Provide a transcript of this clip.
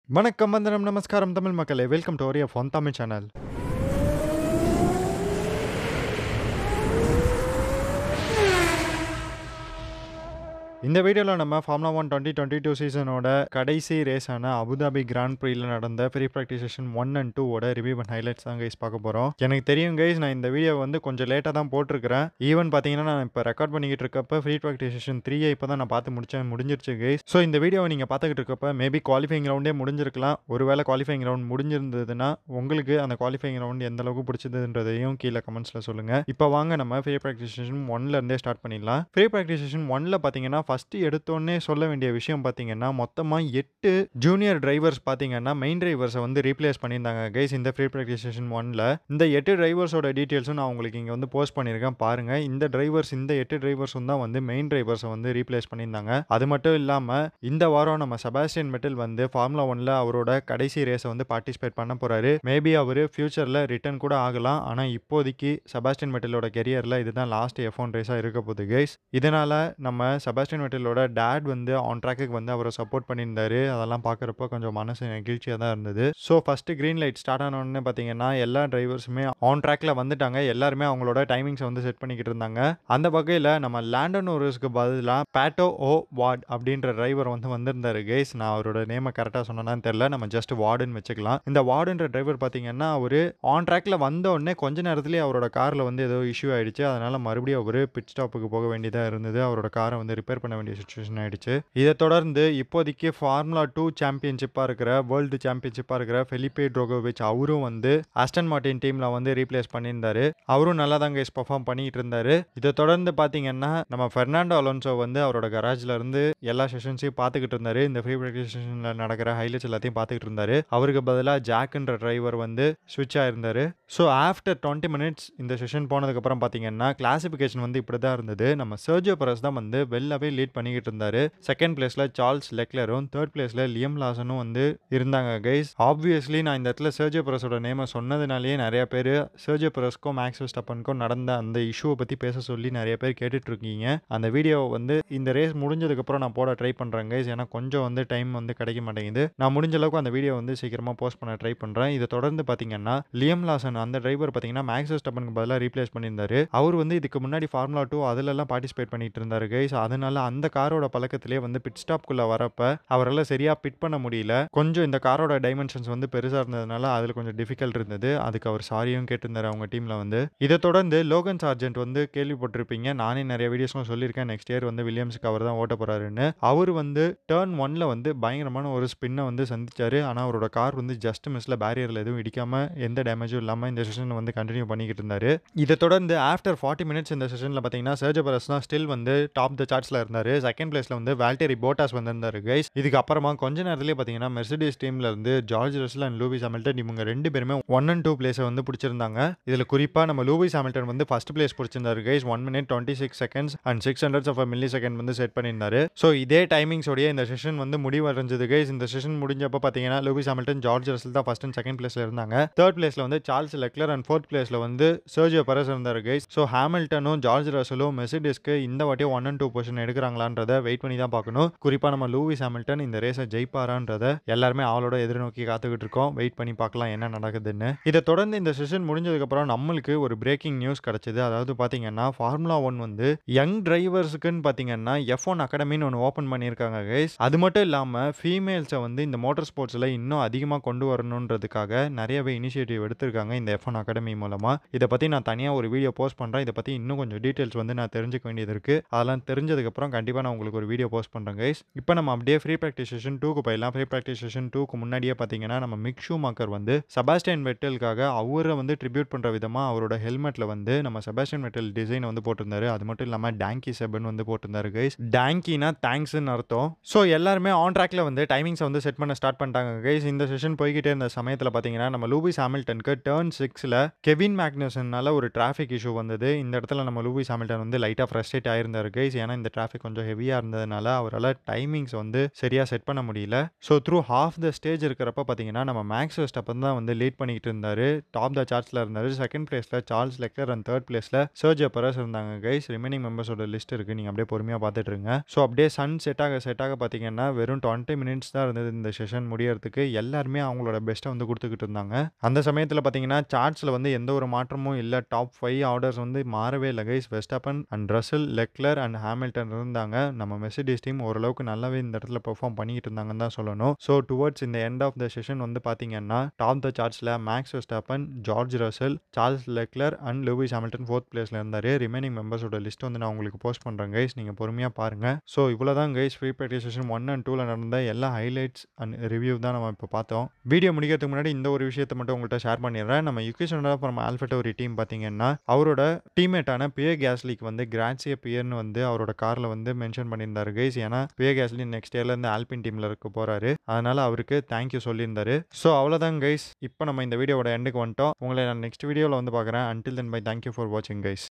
வணக்கம், வந்தனம், நமஸ்காரம் தமிழ் மக்களே. Welcome to our F1 Tamil channel. இந்த வீடியோவில் நம்ம ஃபார்முலா 1 2022 சீசனோட கடைசி ரேஸான அபுதாபி கிராண்ட் ப்ரீல நடந்த ஃப்ரீ ப்ராக்டிஸ் செஷன் 1 and 2 ஓட ரிவ்யூ அண்ட் ஹைலைட்ஸ் தான் கைஸ் பார்க்க போகிறோம். எனக்கு தெரியும் கைஸ், நான் இந்த வீடியோ வந்து கொஞ்சம் லேட்டாக தான் போட்டிருக்கிறேன். ஈவன் பார்த்தீங்கன்னா நான் இப்போ ரெக்கார்ட் பண்ணிக்கிட்டு இருக்கப்ப ஃப்ரீ ப்ராக்டிஸ் செஷன் 3 இப்போ தான் நான் பார்த்து முடிஞ்சிருச்சு கைஸ். ஸோ இந்த வீடியோவை நீங்கள் பார்த்துக்கிட்டு இருக்கப்ப மேபி குவாலிஃபைங் ரவுண்டே முடிஞ்சிருக்கலாம். ஒருவேளை குவாலிஃபைங் ரவுண்ட் முடிஞ்சிருந்ததுன்னா உங்களுக்கு அந்த குவாலிஃபைங் ரவுண்ட் எந்த அளவுக்கு பிடிச்சதுன்றதையும் கீழே கமெண்ட்ஸில் சொல்லுங்கள். இப்போ வாங்க நம்ம ஃப்ரீ ப்ராக்டிஸ் செஷன் 1லேருந்தே ஸ்டார்ட் பண்ணிடலாம். ஃப்ரீ ப்ராக்டிஸ் செஷன் 1ல் பார்த்தீங்கன்னா ஃபர்ஸ்ட் எடுத்தோடனே சொல்ல வேண்டிய விஷயம் பார்த்தீங்கன்னா மொத்தமாக 8 ஜூனியர் டிரைவர்ஸ் பார்த்தீங்கன்னா மெயின் டிரைவர்ஸை வந்து ரீப்ளேஸ் பண்ணியிருந்தாங்க கைஸ் இந்த ஃப்ரீ ப்ராக்டிஸ் செஷன் 1ல். இந்த 8 டிரைவர்ஸோட டீட்டெயில்ஸும் நான் உங்களுக்கு இங்கே வந்து போஸ்ட் பண்ணியிருக்கேன் பாருங்கள். இந்த 8 டிரைவர்ஸும் தான் வந்து மெயின் டிரைவர்ஸை வந்து ரீப்ளேஸ் பண்ணியிருந்தாங்க. அது மட்டும் இல்லாமல் இந்த வாரம் நம்ம செபாஸ்டியன் வெட்டல் வந்து ஃபார்முலா 1ல் அவரோட கடைசி ரேஸை வந்து பார்ட்டிசிபேட் பண்ண போகிறாரு. மேபி அவர் ஃபியூச்சரில் ரிட்டர்ன் கூட ஆகலாம். ஆனால் இப்போதைக்கு செபாஸ்டியன் வெட்டலோட கெரியரில் இதுதான் லாஸ்ட் F1 ரேஸாக இருக்க போகுது கைஸ். இதனால் நம்ம செபாஸ்டியன் வெட்டலோட டேட் வந்து ஆன் ட்ராக்குக்கு வந்து அவரை சப்போர்ட் பண்ணியிருந்தாரு. அதெல்லாம் பார்க்குறப்போ கொஞ்சம் மனசு நெகிழ்ச்சியாக தான் இருந்தது. So first green light start ஆனோடனே பார்த்தீங்கன்னா எல்லா டிரைவர்ஸுமே ஆன் ட்ராக்கில் வந்துட்டாங்க. எல்லாருமே அவங்களோட டைமிங்ஸை வந்து செட் பண்ணிக்கிட்டு இருந்தாங்க. அந்த வகையில் நம்ம லேண்டன் நோரிஸ்க்கு பதிலாக பேட்டோ ஓ வார்ட் அப்படின்ற டிரைவர் வந்து வந்திருந்தாரு கைஸ். நான் அவரோட நேமை கரெக்டாக சொன்னேன்னு தெரியல, நம்ம ஜஸ்ட் வார்டுன்னு வச்சுக்கலாம். இந்த வார்டுன்ற டிரைவர் பார்த்தீங்கன்னா அவர் ஆன் ட்ராக்கில் வந்த உடனே கொஞ்ச நேரத்துலேயே அவரோட காரில் வந்து ஏதோ இஷ்யூ ஆயிடுச்சு. அதனால் மறுபடியும் அவர் பிட் ஸ்டாப்புக்கு போக வேண்டியதாக இருந்தது. அவரோட காரை வந்து ரிப்பேர் பண்ண வேண்டிய சுச்சுவேஷன் ஆயிடுச்சு. இதை தொடர்ந்து இப்போதைக்கு ஃபார்முலா 2 சாம்பியன்ஷிப்பாக இருக்கிற வேர்ல்டு சாம்பியன்ஷிப்பாக இருக்கிற ஃபெலிப்பே ட்ரோகோவிச் அவரும் வந்து ஆஸ்டன் மார்டின் டீமில் வந்து ரீப்ளேஸ் பண்ணியிருந்தாரு. அவரும் நல்லா தான் கைஸ் பர்ஃபார்ம் பண்ணிட்டு இருந்தாரு. இதை தொடர்ந்து பார்த்தீங்கன்னா நம்ம பெர்னாண்டோ அலோன்சோ வந்து அவரோட கராஜில் இருந்து எல்லா செஷன்ஸையும் பார்த்துக்கிட்டு இருந்தாரு. இந்த ஃப்ரீ ப்ராக்டிஸ் செஷனில் நடக்கிற ஹைலைட்ஸ் எல்லாத்தையும் பார்த்துக்கிட்டு இருந்தாரு. அவருக்கு பதிலாக ஜாக்ன்ற டிரைவர் வந்து ஸ்விட்ச் ஆயிருந்தாரு. ஸோ ஆஃப்டர் 20 minutes இந்த செஷன் போனதுக்கப்புறம் பார்த்தீங்கன்னா கிளாசிஃபிகேஷன் வந்து இப்படி தான் இருந்தது. நம்ம சர்ஜியோ பெரஸ் தான் வந்து வெல்லாவே லீட் பண்ணிக்கிட்டு இருந்தாரு. செகண்ட் பிளேஸில் சார்ல்ஸ் லெக்லரும், தேர்ட் பிளேஸில் லியம் லாசனும் வந்து இருந்தாங்க கைஸ். ஆப்வியஸ்லி நான் இந்த இடத்துல சர்ஜியோ பெரஸோட நேமை சொன்னதுனாலேயே நிறைய பேர் சர்ஜியோ பெரஸ்க்கும் மேக்ஸ் வெர்ஸ்டாப்பனுக்கும் நடந்த அந்த இஷ்யூவை பற்றி பேச சொல்லி நிறைய பேர் கேட்டுட்டு இருக்கீங்க. அந்த வீடியோ வந்து இந்த ரேஸ் முடிஞ்சதுக்கப்புறம் நான் போட ட்ரை பண்ணுறேன் கைஸ். ஏன்னா கொஞ்சம் வந்து டைம் வந்து கிடைக்க மாட்டேங்குது. நான் முடிஞ்ச அளவுக்கு அந்த வீடியோ வந்து சீக்கிரமாக போஸ்ட் பண்ண ட்ரை பண்ணுறேன். இதை தொடர்ந்து பார்த்தீங்கன்னா லியம் லாசன் அந்த டிரைவர் பார்த்தீங்கன்னா மேக்ஸ் வெர்ஸ்டாப்பனுக்கு பதிலாக ரீப்ளேஸ் பண்ணியிருந்தாரு. அவர் வந்து இதுக்கு முன்னாடி ஃபார்முலா 2 அதிலெல்லாம் பார்ட்டிசிபேட் பண்ணிட்டு இருந்தாரு கைஸ். அதனால அந்த காரோட பழக்கத்திலே வந்து பிட் ஸ்டாப்குள்ளே வரப்ப அவரால் சரியாக பிட் பண்ண முடியல. கொஞ்சம் இந்த காரோட டைமென்ஷன்ஸ் வந்து பெருசாக இருந்ததுனால அதில் கொஞ்சம் டிஃபிகல்ட் இருந்தது. அதுக்கு அவர் சாரியும் கேட்டிருந்தாரு அவங்க டீமில் வந்து. இதை தொடர்ந்து லோகன் சார்ஜென்ட் வந்து கேள்விப்பட்டிருப்பீங்க. நானே நிறைய வீடியோஸ்லாம் சொல்லியிருக்கேன். நெக்ஸ்ட் இயர் வந்து வில்லியம்ஸுக்கு அவர் தான் ஓட்ட போறாருன்னு. அவர் வந்து டர்ன் 1ல் வந்து பயங்கரமான ஒரு ஸ்பின்னை வந்து சந்திச்சாரு. ஆனால் அவரோட கார் வந்து ஜஸ்ட் மிஸ்ல பேரியரில் எதுவும் இடிக்காம எந்த டேமேஜும் இல்லாமல் இந்த செஷன் வந்து கண்டினியூ பண்ணிக்கிட்டு இருந்தாரு. இதை தொடர்ந்து ஆஃப்டர் 40 minutes இந்த செஷனில் பார்த்தீங்கன்னா சர்ஜியோ பெரஸ் தான் ஸ்டில் வந்து டாப் த சார்ட்ஸில் இருந்தார். செகண்ட் பிளேஸில் வந்து வால்டெரி போட்டாஸ் வந்திருந்தாரு கைஸ். இதுக்கு அப்புறமா கொஞ்ச நேரத்திலே பார்த்தீங்கன்னா மெர்சிடிஸ் டீம்ல இருந்து George Russell and Lewis Hamilton இவங்க ரெண்டு பேருமே 1 and 2 பிளேஸை வந்து பிடிச்சிருந்தாங்க. இதில் குறிப்பாக நம்ம லூயிஸ் ஹாமில்டன் வந்து ஃபர்ஸ்ட் பிளேஸ் பிடிச்சிருந்தாரு guys. 1 minute 26 seconds and 600 millisecond வந்து செட் பண்ணியிருந்தாரு. ஸோ இதே டைமிங்ஸோடைய இந்த செஷன் வந்து முடிவடைஞ்சது கைஸ். இந்த செஷன் முடிஞ்சப்போ பார்த்தீங்கன்னா லூயிஸ் ஹாமில்டன், ஜார்ஜ் ரசல் தான் ஃபர்ஸ்ட் அண்ட் செகண்ட் பிளேஸில் இருந்தாங்க. தேர்ட் பிளேஸில் வந்து சார்ல்ஸ் லெக்லர் அண்ட் ஃபோர்த் பிளேஸில் வந்து சர்ஜியோ பெரஸ் இருந்தார் கைஸ். ஸோ ஹாமில்டனும் ஜார்ஜ் ரசலும் மெர்சிடிஸ்க்கு இந்த வாட்டியும் 1 and 2 பொசிஷன் எடுக்கிறாங்களான்றத வெயிட் பண்ணி தான் பார்க்கணும். குறிப்பாக நம்ம லூயிஸ் ஹாமில்டன் இந்த ரேஸை ஜெயிப்பாரான்றத எல்லாருமே அவளோட எதிர்நோக்கி காத்துக்கிட்டு இருக்கோம். வெயிட் பண்ணி பார்க்கலாம் என்ன நடக்குதுன்னு. இதை தொடர்ந்து இந்த செஷன் முடிஞ்சதுக்கப்புறம் நம்மளுக்கு ஒரு பிரேக்கிங் நியூஸ் கிடைச்சது. அதாவது பார்த்தீங்கன்னா ஃபார்முலா 1 வந்து யங் டிரைவர்ஸுக்குன்னு பார்த்தீங்கன்னா F1 அகாடமின்னு ஒன்று ஓப்பன் பண்ணியிருக்காங்க கைஸ். அது மட்டும் இல்லாமல் ஃபீமேல்ஸை வந்து இந்த மோட்டார் ஸ்போர்ட்ஸில் இன்னும் அதிகமாக கொண்டு வரணுன்றதுக்காக நிறையவே இனிஷியேட்டிவ் எடுத்திருக்காங்க இந்த F1 அகாடமி மூலமாக. இதை பற்றி நான் தனியாக ஒரு வீடியோ போஸ்ட் பண்ணுறேன். இதை பற்றி இன்னும் கொஞ்சம் டீட்டெயில்ஸ் வந்து நான் தெரிஞ்சுக்க வேண்டியது இருக்குது. அதெல்லாம் தெரிஞ்சதுக்கப்புறம் கண்டிப்பாக நான் உங்களுக்கு ஒரு வீடியோ போஸ்ட் பண்ணுறேன் கைஸ். இப்போ நம்ம அப்படியே ஃப்ரீ ப்ராக்டிஸ் செஷன் 2க்கு போயிடலாம். ஃப்ரீ ப்ராக்டிஸ் செஷன் 2க்கு முன்னாடியே பார்த்தீங்கன்னா நம்ம மிக் ஷூமேக்கர் வந்து செபாஸ்டியன் வெட்டலுக்காக அவரை வந்து ட்ரிபியூட் பண்ணுற விதமாக அவரோட ஹெல்மெட்டில் வந்து நம்ம செபாஸ்டியன் வெட்டல் டிசைனை வந்து போட்டிருந்தாரு. அது மட்டும் இல்லாமல் டேங்கி செபன் வந்து போட்டிருந்தாரு கைஸ். டேங்கினா தேங்க்ஸ்ன்னு அர்த்தம். ஸோ எல்லாருமே ஆன் ட்ராக்ல வந்து டைமிங்ஸை வந்து செட் பண்ண ஸ்டார்ட் பண்ணிட்டாங்க கைஸ். இந்த செஷன் போய்கிட்டே இருந்த சமயத்தில் பார்த்தீங்கன்னா நம்ம லூயிஸ் ஹாமில்டனுக்கு டர்ன் 6ல் கெவின் மேக்னஸனால ஒரு டிராஃபிக் இஷ்யூ வந்தது. இந்த இடத்துல நம்ம லூயிஸ் ஹாமில்டன் வந்து லைட்டாக ஃப்ரஸ்ட்ரேட் ஆயிருந்தாரு கைஸ். ஏன்னா இந்த டிராஃபிக் கொஞ்சம் ஹெவியா இருந்ததுனால, அவரால டைமிங்ஸ் வந்து சரியா செட் பண்ண முடியல. So through half the stage இருக்கிறப்ப பார்த்தீங்கன்னா, நம்ம மேக்ஸ் வெர்ஸ்டப்பன் தான் வந்து லீட் பண்ணிக்கிட்டு இருந்தாரு. டாப் த சார்ட்ஸ்ல இருந்தாரு. 2nd பிளேஸ்ல சார்ல்ஸ் லெக்லர் அண்ட் 3rd பிளேஸ்ல செர்ஜியோ பெரஸ் இருந்தாங்க கைஸ். ரிமைனிங் மெம்பர்ஸோட லிஸ்ட் இருக்கு. நீங்க அப்படியே பொறுமையா பார்த்துட்டு இருங்க. ஸோ அப்படியே சன் செட் ஆக பார்த்தீங்கன்னா, வெறும் 20 மினிட்ஸ் தான் இருந்தது இந்த செஷன் முடியறதுக்கு. எல்லாருமே அவங்களோட பெஸ்ட்ட வந்து குடுத்துக்கிட்டு இருந்தாங்க. அந்த சமயத்துல பார்த்தீங்கன்னா, சார்ட்ஸ்ல வந்து எந்த ஒரு மாற்றமும் இல்ல. டாப் 5 ஆர்டர்ஸ் வந்து மாறவே இல்ல guys. Verstappen and Russell, Leclerc and Hamilton இருந்தாங்க. நம்ம மெர்சிடிஸ் டீம் ஓரளவுக்கு நல்லாவே இந்த இடத்துல பெர்ஃபார்ம் பண்ணிக்கிட்டு இருந்தாங்கன்னு தான் சொல்லணும். ஸோ டுவர்ட்ஸ் இந்த எண்ட் ஆஃப் த செஷன் வந்து பார்த்தீங்கன்னா, டாப் த சார்ட்ஸ்ல Max Verstappen, George Russell, Charles Leclerc and Lewis Hamilton 4th பிளேஸ்ல இருந்தாரு. ரிமைனிங் மெம்பர்ஸோட லிஸ்ட் வந்து நான் உங்களுக்கு போஸ்ட் பண்றேன் கைஸ். நீங்க பொறுமையா பாருங்க. ஸோ இவ்வளவுதான் guys free practice session 1 and 2ல நடந்த எல்லா ஹைலைட்ஸ் அண்ட் ரிவ்யூ தான் நம்ம இப்போ பார்த்தோம். வீடியோ முடிக்கிறதுக்கு முன்னாடி இந்த ஒரு விஷயத்தை மட்டும் உங்கள்கிட்ட ஷேர் பண்ணிடுறேன். நம்ம Yuki Tsunoda from AlphaTauri team பார்த்தீங்கன்னா, அவரோட டீம்மேட்டான பியர் கேஸ்லிக்கு வந்து கிராட்சிய பியர்னு வந்து அவரோட கார்ல வந்து மென்ஷன் பண்ணியிருந்தாரு கைஸ். ஏன்னா பியர் கேஸ்லி நெக்ஸ்ட் இயர்ல இருந்து ஆல்பின் டீம்ல இருக்க போறாரு. அதனால அவருக்கு தேங்க்யூ சொல்லியிருந்தாரு. ஸோ அவ்வளோதான் கைஸ். இப்போ நம்ம இந்த வீடியோவோட எண்டுக்கு வந்துட்டோம். உங்களை நான் நெக்ஸ்ட் வீடியோவில் வந்து பார்க்குறேன். Until then bye thank you for வாட்சிங் கைஸ்.